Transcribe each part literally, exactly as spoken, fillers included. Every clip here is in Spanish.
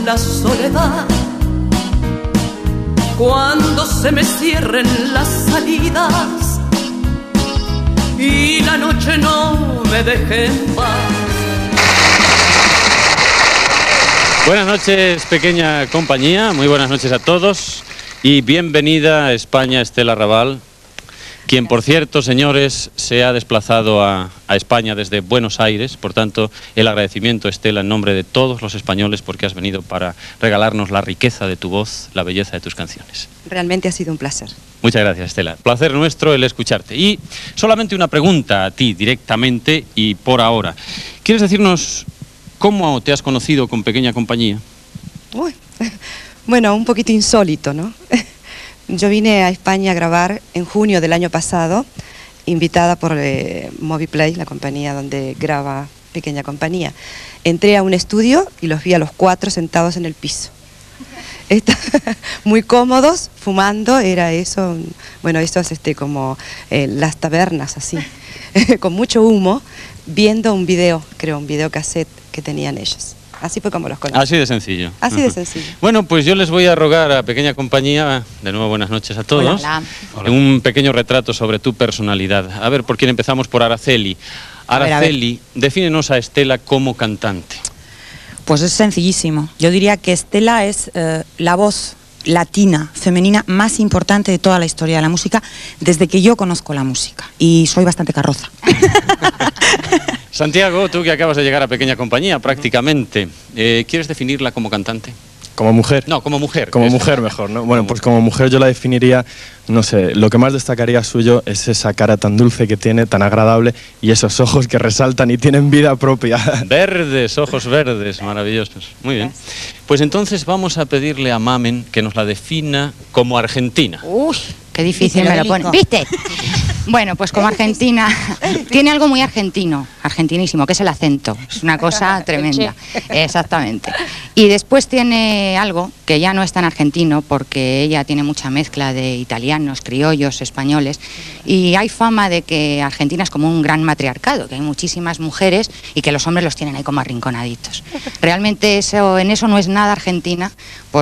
la soledad, cuando se me cierren las salidas y la noche no me deje en paz. Buenas noches, pequeña compañía, muy buenas noches a todos y bienvenida a España Estela Raval, quien, por cierto, señores, se ha desplazado a, a España desde Buenos Aires. Por tanto, el agradecimiento, Estela, en nombre de todos los españoles, porque has venido para regalarnos la riqueza de tu voz, la belleza de tus canciones. Realmente ha sido un placer. Muchas gracias, Estela. Placer nuestro el escucharte. Y solamente una pregunta a ti, directamente y por ahora. ¿Quieres decirnos cómo te has conocido con Pequeña Compañía? Uy, bueno, un poquito insólito, ¿no? Yo vine a España a grabar en junio del año pasado, invitada por eh, Moviplay, la compañía donde graba Pequeña Compañía. Entré a un estudio y los vi a los cuatro sentados en el piso. Está, muy cómodos, fumando, era eso, bueno, eso es este, como eh, las tabernas, así, con mucho humo, viendo un video, creo, un video cassette que tenían ellos. Así fue como los conocí. Así de sencillo. Así de sencillo. Bueno, pues yo les voy a rogar a Pequeña Compañía, de nuevo buenas noches a todos, Hola, hola. un pequeño retrato sobre tu personalidad. A ver, ¿por quién empezamos? Por Araceli. Araceli, a ver, a ver. defínenos a Estela como cantante. Pues es sencillísimo. Yo diría que Estela es eh, la voz latina, femenina, más importante de toda la historia de la música, desde que yo conozco la música. Y soy bastante carroza. Santiago, tú que acabas de llegar a Pequeña Compañía, prácticamente, eh, ¿quieres definirla como cantante? ¿Como mujer? No, como mujer. Como es... mujer mejor, ¿no? Bueno, pues como mujer yo la definiría, no sé, lo que más destacaría suyo es esa cara tan dulce que tiene, tan agradable, y esos ojos que resaltan y tienen vida propia. Verdes, ojos verdes, maravillosos. Muy bien. Pues entonces vamos a pedirle a Mamen que nos la defina como argentina. Uy, qué difícil me lo pone. ¿Viste? Bueno, pues como argentina, tiene algo muy argentino, argentinísimo, que es el acento. Es una cosa tremenda. Exactamente. Y después tiene algo que ya no es tan argentino, porque ella tiene mucha mezcla de italianos, criollos, españoles, y hay fama de que Argentina es como un gran matriarcado, que hay muchísimas mujeres y que los hombres los tienen ahí como arrinconaditos. Realmente eso, en eso no es nada argentina,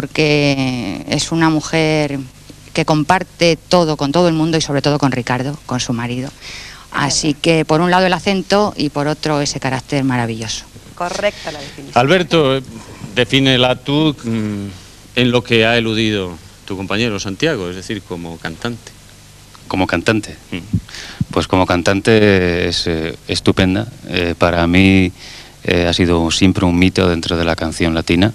porque es una mujer que comparte todo con todo el mundo y sobre todo con Ricardo, con su marido. Así que por un lado el acento y por otro ese carácter maravilloso. Correcta la definición. Alberto, defínela tú mmm, en lo que ha eludido tu compañero Santiago, es decir, como cantante. Como cantante. Mm. Pues como cantante es eh, estupenda. Eh, para mí eh, ha sido siempre un mito dentro de la canción latina.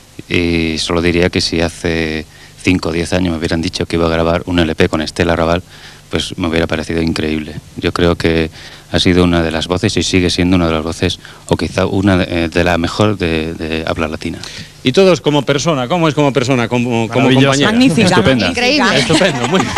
Y solo diría que si hace cinco o diez años me hubieran dicho que iba a grabar un L P con Estela Raval, pues me hubiera parecido increíble. Yo creo que ha sido una de las voces y sigue siendo una de las voces, o quizá una de, de la mejor de, de habla latina. Y todos como persona, ¿cómo es como persona, como, como compañera? Magnífica. Estupenda. Increíble. Estupendo, muy bien.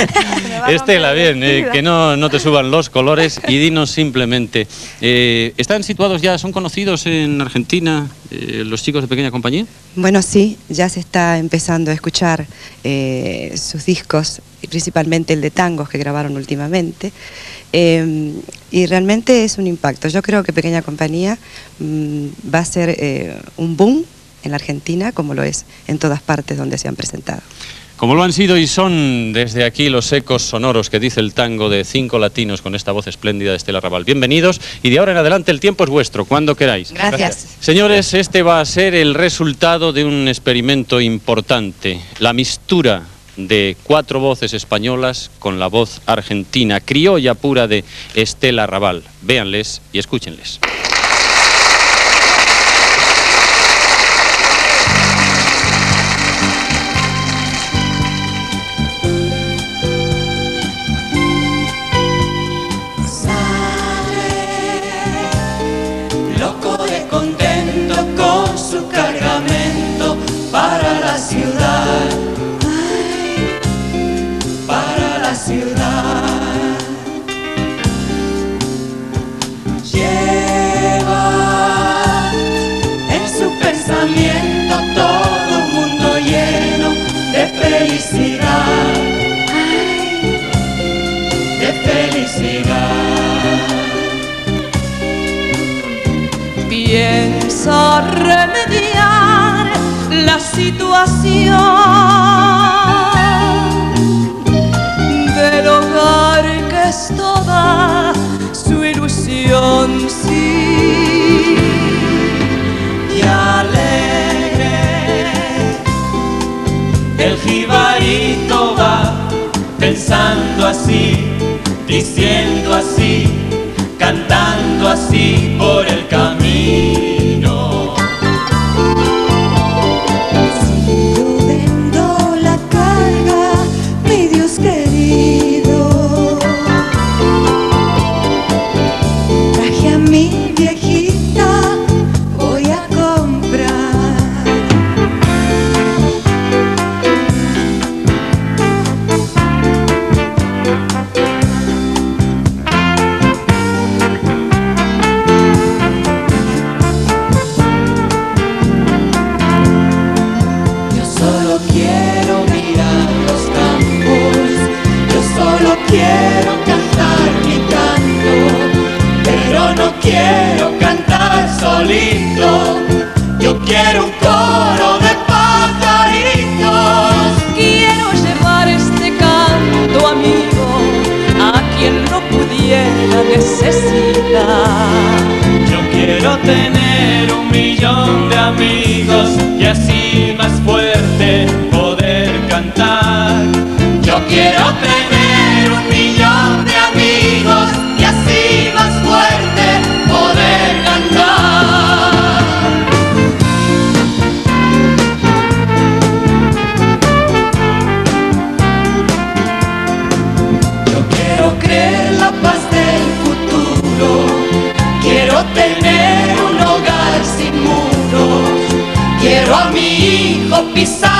Estela, bien, eh, que no, no te suban los colores y dinos simplemente, eh, ¿están situados ya, son conocidos en Argentina eh, los chicos de Pequeña Compañía? Bueno, sí, ya se está empezando a escuchar eh, sus discos, y principalmente el de tangos que grabaron últimamente, eh, y realmente es un impacto. Yo creo que Pequeña Compañía mmm, va a ser eh, un boom en la Argentina, como lo es en todas partes donde se han presentado. Como lo han sido y son desde aquí los ecos sonoros que dice el tango de cinco latinos con esta voz espléndida de Estela Raval. Bienvenidos y de ahora en adelante el tiempo es vuestro, cuando queráis. Gracias. Gracias. Señores, este va a ser el resultado de un experimento importante, la mistura de cuatro voces españolas con la voz argentina, criolla pura de Estela Raval. Véanles y escúchenles. Loco de contento con su cargamento para la ciudad, para la ciudad. Lleva en su pensamiento todo un mundo lleno de felicidad, de felicidad. Piensa remediar situación del hogar que es toda su ilusión, sí. Y alegre el jibarito va, pensando así, diciendo así, cantando así por el camino. Sigo dando la carga, mi Dios querido. Traje a mi viejita, voy a comprar. Quiero cantar mi canto, pero no quiero cantar solito. Yo quiero un coro de pajaritos. Quiero llevar este canto, amigo, a quien lo pudiera necesitar. Yo quiero tener un millón de amigos y así más fuerte poder cantar. Yo quiero tener un millón de amigos y así más fuerte poder cantar. Yo quiero creer la paz del futuro, quiero tener un hogar sin muros, quiero a mi hijo pisar